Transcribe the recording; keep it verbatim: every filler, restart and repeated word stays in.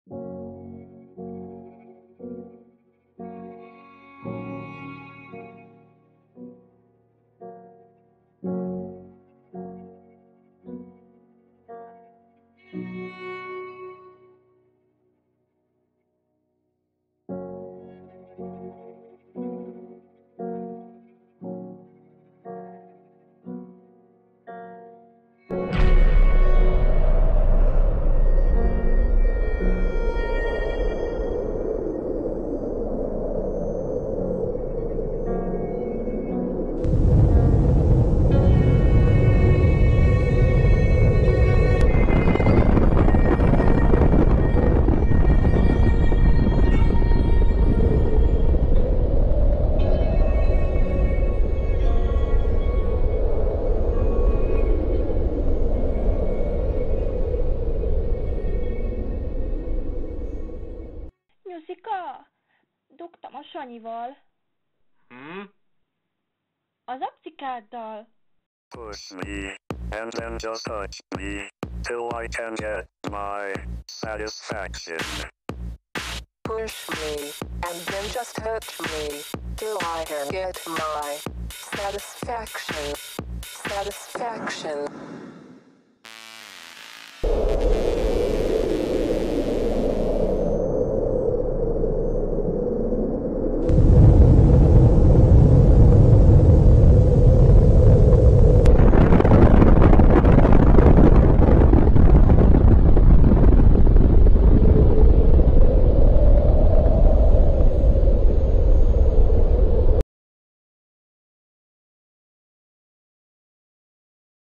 Nyuszika, dugtam a Sanyival. Hmm? Az apcikáddal. Push me, and then just touch me, till I can get my satisfaction. Push me, and then just touch me, till I can get my satisfaction. Satisfaction.